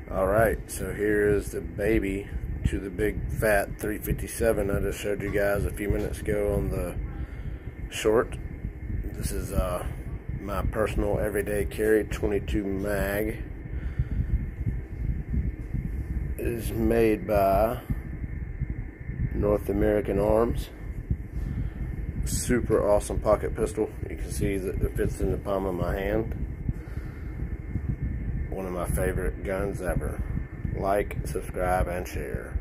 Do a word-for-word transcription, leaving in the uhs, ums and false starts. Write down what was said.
Alright, so here is the baby to the big fat three fifty-seven I just showed you guys a few minutes ago on the short. This is uh, my personal everyday carry twenty-two mag. It is made by North American Arms. Super awesome pocket pistol. You can see that it fits in the palm of my hand. One of my favorite guns ever. Like, subscribe, and share.